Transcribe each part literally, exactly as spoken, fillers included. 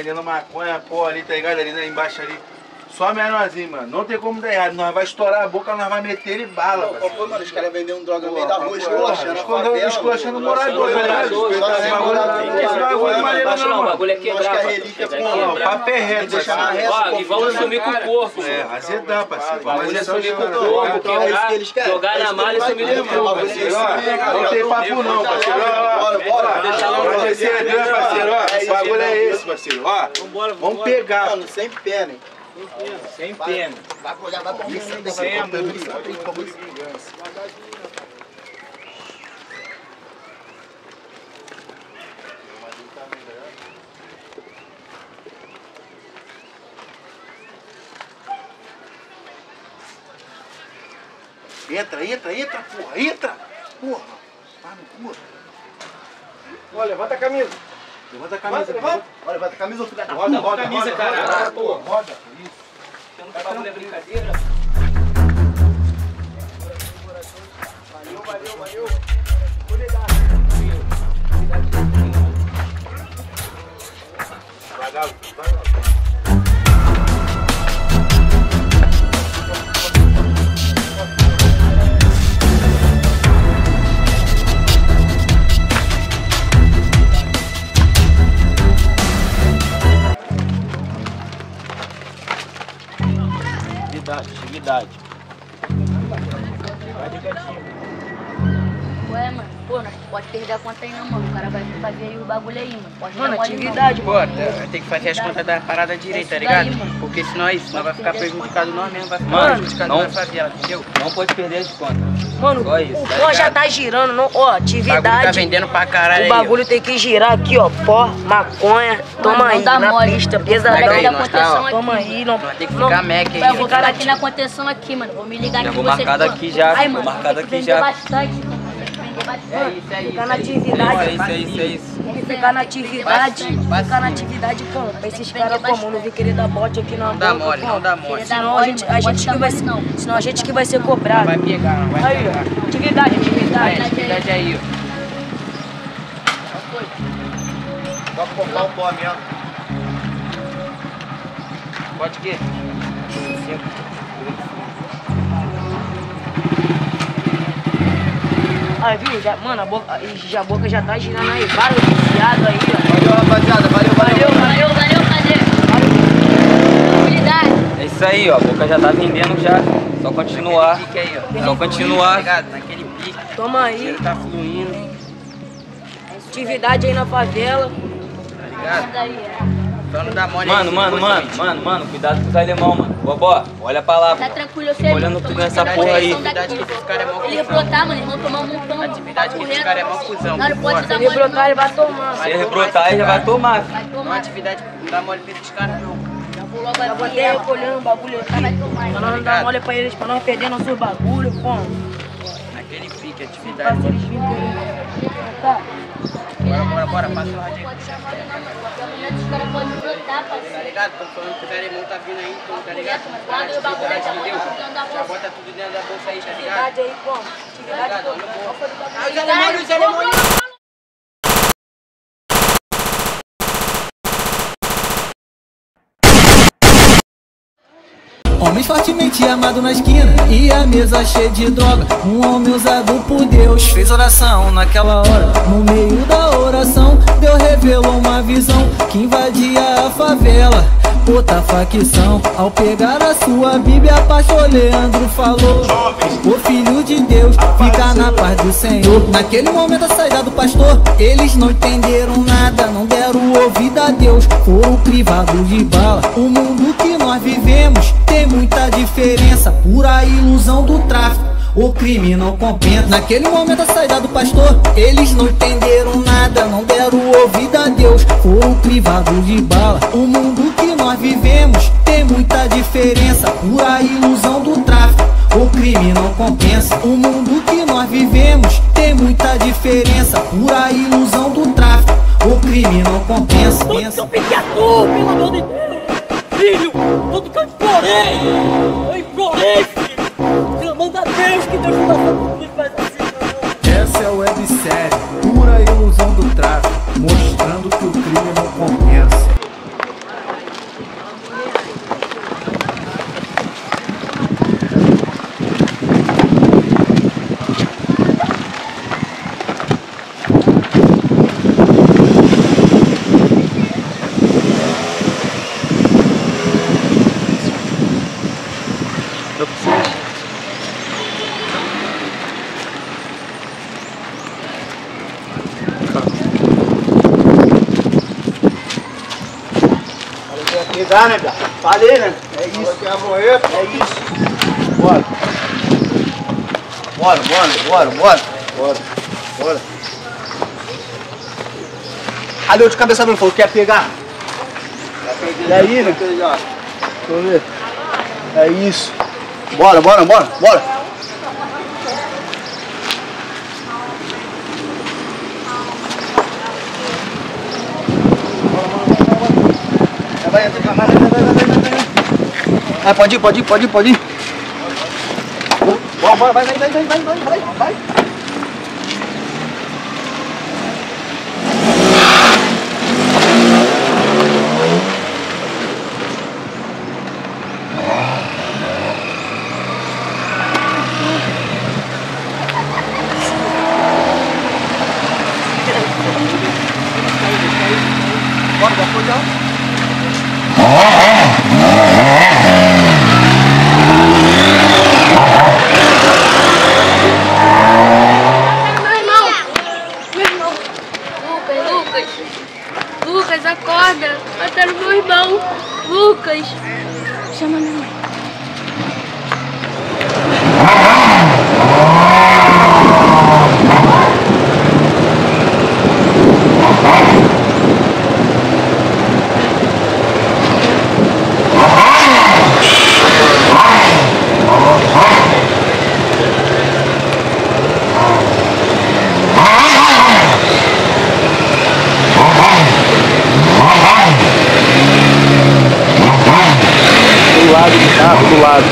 vendendo maconha, pô, ali, tá ligado? Ali né, embaixo ali. Só menorzinho, mano. Não tem como dar errado. Nós vai estourar a boca, nós vai meter ele bala, parceiro. Qual foi, mano? Os caras vendendo droga no meio da rua, esculachando a favela. Esculachando o morador, tá ligado? Esse bagulho maneiro não, o bagulho é quebrar. Acho que a relíquia com o papo é reto, deixar na resta. E vamos sumir com o corpo. É, azedar, parceiro. Vamos sumir com o corpo, quebrar, jogar na malha e sumir com o corpo. Não tem papo não, parceiro. Bora, bora. Vamos descer, parceiro. Esse bagulho é esse, parceiro. Ó, vamos pegar. Mano, sem pena, hein? Sem pena. Vai olhar, vai comer sem Sem amor. Entra, entra, entra, porra, entra! Porra! Vai no cu! Olha, levanta a camisa! Levanta a camisa, levanta! Olha, levanta a camisa, filho da puta! Roda, roda, camisa, roda, cara. roda, porra, roda! Isso! Você não tá bagulho é brincadeira? Valeu, valeu, valeu! Devagar, devagar! Atividade. Ué, mano, pô, nós pode perder a conta aí não, mano. O cara vai fazer aí o bagulho aí, mano. Pode Mano, dar mole atividade, não. pô. Tem que fazer as contas da parada direito, tá ligado? Porque senão isso, nós vai ficar prejudicado nós mesmo, vai ficar Mano, prejudicado não- na favela, entendeu? Não pode perder as contas. Mano, Só isso, o tá pó já ligado? tá girando, não, ó, O atividade. bagulho tá vendendo pra caralho O aí, bagulho tem que girar aqui, ó, pó, maconha, toma não aí, dá na mole. pista, Vai pesadão. Pega aí, dar nós tá, contenção ó. aqui, Toma mano. aí, não. Nós tem que não- ficar Mac aí. Vai, eu vou Ficar ficar na aqui na contenção aqui, mano. Vou me ligar Já aqui vou com vocês, marcado pô. aqui já, Ai, vou mano, marcado tem que aqui vender já. bastante, mano. Tem que vender bastante. isso aí. Ficar na Isso atividade, aí, isso aí, isso aí, isso aí. Tem que ficar na atividade, Bastante. ficar na atividade, como? Pra esses caras como, não vir querer dar bote aqui na Não dá boca, mole, como? não dá mole. Senão a gente, a gente que vai ser, senão a gente que vai ser cobrado. Vai pegar, não vai Aí, pegar. ó, atividade, atividade. Atividade aí, ó. Pode comprar o pó mesmo. Pode que? Aí, viu? Já, mano, a boca, já, a boca já tá girando aí. Vários viciados aí, ó. Valeu, rapaziada. Valeu, valeu. Valeu, valeu, valeu. Tranquilidade. É isso aí, ó. A boca já tá vendendo já. Só continuar. Pique aí, ó. Só continuar. Naquele pique. Toma aí. Tá fluindo. Atividade aí na favela. Tá ligado? Daí, é. Só não dá mole. Mano, mano, mano, mano, mano, cuidado com os alemão, mano. Bobó, olha pra lá. Tá tranquilo, eu sei. Fica olhando mano, tudo tô nessa mandando porra aí. a direção Atividade que esses caras é mó Ele cuzão. brotar, mano, eles vão tomar um montão. Atividade que esses caras é mó cuzão. Não, não pode Se dar ele mole, brotar, não. ele vai tomar. Se ele brotar, ele já vai tomar. Vai Uma tomar. atividade que dá mole pra esses caras, não. Já vou logo Já aqui, botei é, recolhendo o bagulho aqui. vai tomar. Pra nós não dar mole pra eles, pra nós perder nossos bagulho, como? Naquele pique, Pra atividade. se eles virem. Tá. Bora, bora, bora, passa o rádio aí. Pode dar mole, não, mano. Qualquer momento os caras podem brotar, Tá parceiro. ligado? Tô falando que o alemão tá vindo aí, então, tá ligado? Guarda o bagulho aí, já bota Entendeu? tudo dentro da Já bolsa. bota tudo dentro da bolsa aí, tá ligado? Tá Atividade aí, como? Atividade ligado? toda. Qual foi o bagulho? Ah, os alemães, os alemães. Homens fortemente amados na esquina e a mesa cheia de droga. Um homem usado por Deus fez oração naquela hora. No meio da oração, Deus revelou uma visão que invadia a favela, outra facção. Ao pegar a sua Bíblia, pastor Leandro falou: o filho de Deus fica na paz do Senhor. Naquele momento a saída do pastor, eles não entenderam nada, não deram ouvido a Deus, foram privados de bala. O mundo que nós vivemos tem muita diferença, pura ilusão do tráfico, o crime não compensa. Naquele momento a saída do pastor, eles não entenderam nada, não deram ouvido a Deus, foram privados de bala. O mundo que nós vivemos tem muita diferença, pura ilusão do tráfico, o crime não compensa. O mundo que nós vivemos tem muita diferença, pura ilusão do tráfico, o crime não compensa. Seu picador, pelo amor de Deus! Filho, tudo que eu implorei! Eu implorei, filho! Clamando a Deus, que Deus não me faz assim, não! Essa é a websérie, pura ilusão do tráfico, mostrando que o crime não compensa. pra vocês. Pegar, né, cara? Falei, né? É isso. Que é a moeda. É isso. Bora. Bora, bora, bora, bora. Bora. Bora. Cadê o de cabeça branca? Falou que quer pegar. E aí, né? Deixa eu ver. É isso. Bora, bora, bora, bora. Vai, vai, vai, vai, vai, vai, vai. Ah, pode ir, pode ir, pode ir, pode ir. Bora, bora, vai, vai, vai, vai, vai, vai, vai, vai. Bora, já foi, já. Meu irmão! Meu irmão! Lucas, Lucas! Lucas, acorda! Mataram meu irmão! Lucas! Chama minha mãe. Do lado do carro, do lado.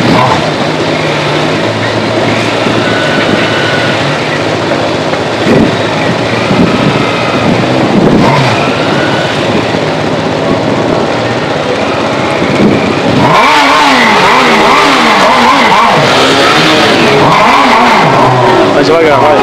Vai devagar, vai.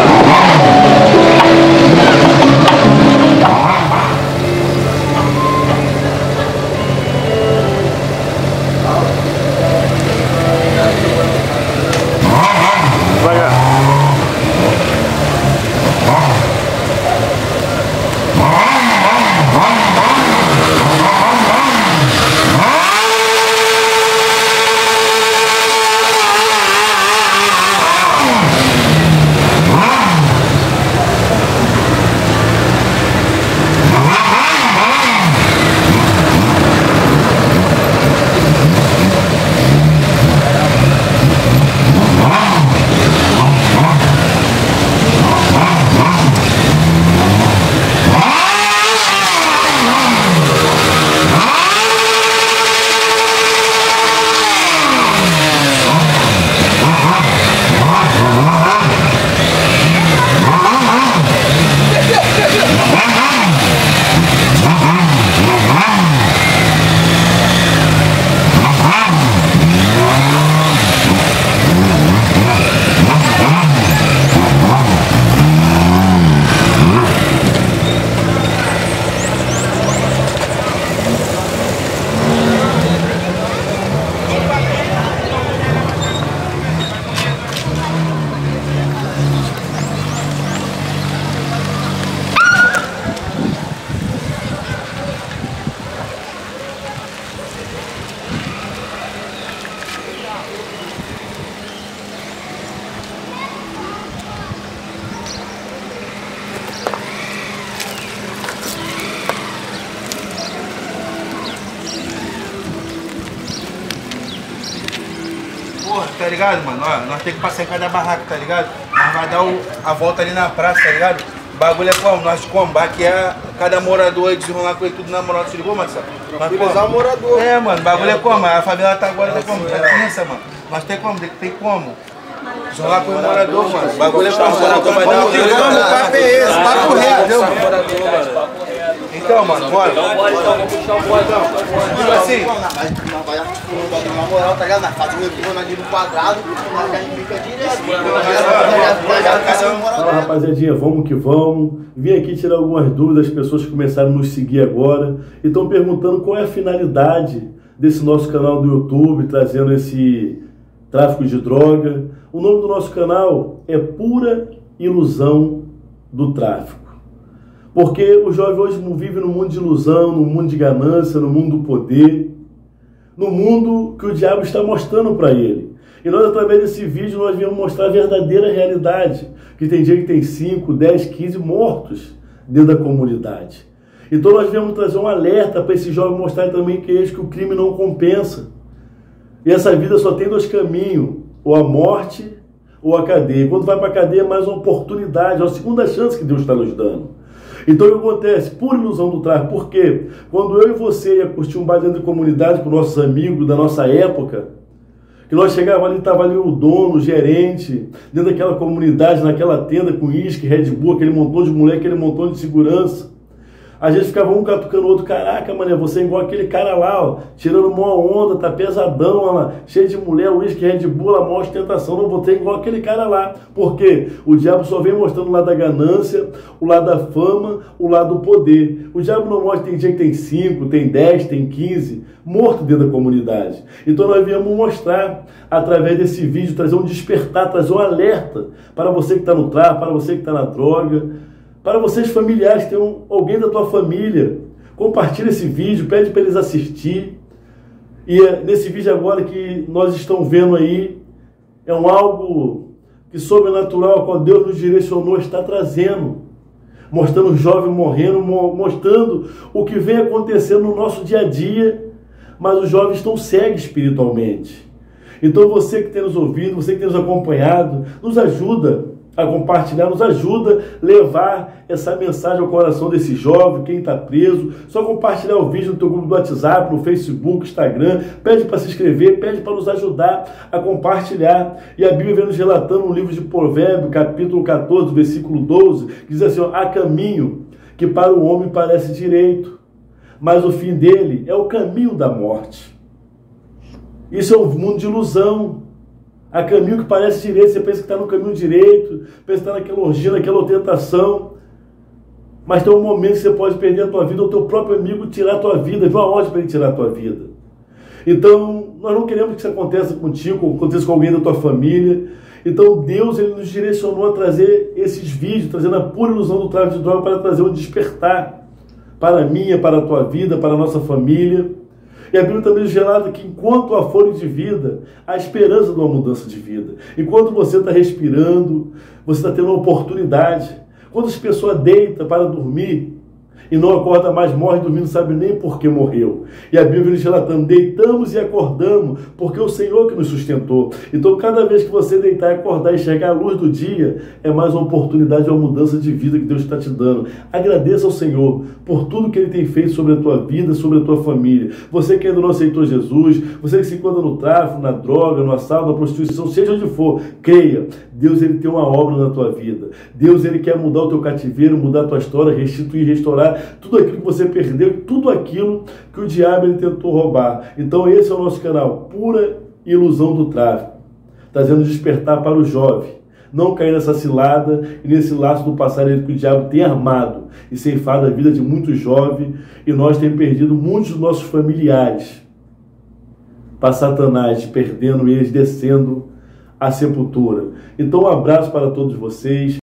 Porra, tá ligado, mano? Ó, nós temos que passar em cada barraco, tá ligado? Nós vai dar o, a volta ali na praça, tá ligado? O bagulho é como? Nós combar que é cada morador aí desenrolar com ele tudo na moral, se ligou, Marcelo? Tranquilizar o morador. É, mano, o bagulho é como? A favela tá agora, tá como? Tá tensa, mano. Nós tem como? Tem, tem como? Desenrolar com o morador, mano. O bagulho é como? O morador vai dar o papo é esse, papo reto, entendeu? Então, mano, bora. Então, bora, então, vamos puxar o bora, então. Tipo assim. Não vai na moral, tá ligado? Faz o meu ali no quadrado, a gente fica direto. Fala, rapaziadinha, vamos que vamos. Vim aqui tirar algumas dúvidas, as pessoas que começaram a nos seguir agora e estão perguntando qual é a finalidade desse nosso canal do YouTube, trazendo esse tráfico de droga. O nome do nosso canal é Pura Ilusão do Tráfico. Porque o jovem hoje não vive no mundo de ilusão, no mundo de ganância, no mundo do poder, no mundo que o diabo está mostrando para ele. E nós, através desse vídeo, nós viemos mostrar a verdadeira realidade, que tem dia que tem cinco, dez, quinze mortos dentro da comunidade. Então nós viemos trazer um alerta para esse jovem, mostrar também que eles que o crime não compensa. E essa vida só tem dois caminhos, ou a morte ou a cadeia. E quando vai para a cadeia é mais uma oportunidade, é a segunda chance que Deus está nos dando. Então o que acontece? Pura ilusão do tráfico. Por quê? Quando eu e você ia curtir um bar dentro de comunidade com nossos amigos da nossa época, que nós chegávamos ali, estava ali o dono, o gerente, dentro daquela comunidade, naquela tenda com uísque, Red Bull, aquele montão de moleque, aquele montão de segurança. A gente ficava um catucando o outro, caraca, mané, você é igual aquele cara lá, ó, tirando uma onda, tá pesadão, ó, lá, cheio de mulher, uísque, Red Bull, a maior ostentação, não vou ter igual aquele cara lá. Por quê? O diabo só vem mostrando o lado da ganância, o lado da fama, o lado do poder. O diabo não mostra, tem dia que tem cinco, tem dez, tem quinze, morto dentro da comunidade. Então nós viemos mostrar, através desse vídeo, trazer um despertar, trazer um alerta para você que está no tráfico, para você que está na droga, para vocês familiares que tem um, alguém da tua família. Compartilha esse vídeo, pede para eles assistir. E é nesse vídeo agora que nós estamos vendo aí, é um algo que sobrenatural, qual Deus nos direcionou, está trazendo. Mostrando o jovem morrendo, mostrando o que vem acontecendo no nosso dia a dia, mas os jovens estão cegos espiritualmente. Então você que tem nos ouvido, você que tem nos acompanhado, nos ajuda a compartilhar, nos ajuda a levar essa mensagem ao coração desse jovem, quem está preso. Só compartilhar o vídeo no teu grupo do WhatsApp, no Facebook, Instagram, pede para se inscrever, pede para nos ajudar a compartilhar. E a Bíblia vem nos relatando no livro de Provérbios, capítulo quatorze, versículo doze, que diz assim, ó, há caminho que para o homem parece direito, mas o fim dele é o caminho da morte. Isso é um mundo de ilusão. Há caminho que parece direito, você pensa que está no caminho direito, pensa que está naquela orgia, naquela tentação, mas tem um momento que você pode perder a tua vida, ou o teu próprio amigo tirar a tua vida, viu a ordem para ele tirar a tua vida. Então, nós não queremos que isso aconteça contigo, que aconteça com alguém da tua família. Então, Deus ele nos direcionou a trazer esses vídeos, trazendo a pura ilusão do tráfico de droga para trazer um despertar para a minha, para a tua vida, para a nossa família. E a Bíblia também nos relata que enquanto há fôlego de vida, há esperança de uma mudança de vida. Enquanto você está respirando, você está tendo uma oportunidade. Quantas pessoas deitam para dormir e não acorda mais, morre dormindo, não sabe nem por que morreu. E a Bíblia nos relatando, deitamos e acordamos, porque é o Senhor que nos sustentou. Então cada vez que você deitar e acordar e chegar à luz do dia, é mais uma oportunidade, uma mudança de vida que Deus está te dando. Agradeça ao Senhor por tudo que Ele tem feito sobre a tua vida, sobre a tua família. Você que ainda não aceitou Jesus, você que se encontra no tráfico, na droga, no assalto, na prostituição, seja onde for, creia, Deus ele tem uma obra na tua vida. Deus ele quer mudar o teu cativeiro, mudar a tua história, restituir, restaurar tudo aquilo que você perdeu, tudo aquilo que o diabo ele tentou roubar. Então esse é o nosso canal, Pura Ilusão do Tráfico, trazendo despertar para o jovem, não cair nessa cilada e nesse laço do passarinho que o diabo tem armado e ceifado a vida de muitos jovens, e nós temos perdido muitos dos nossos familiares para Satanás, perdendo eles, descendo a sepultura. Então um abraço para todos vocês.